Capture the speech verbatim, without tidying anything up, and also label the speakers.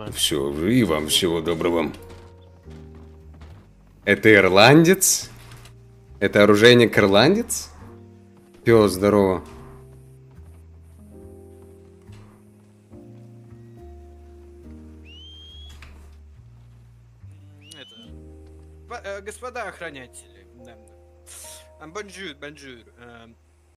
Speaker 1: Все, и вам всего доброго. Это ирландец? Это оружейник ирландец? Пес, здорово.
Speaker 2: Это... Господа охранятели. Бонжур, бонжур.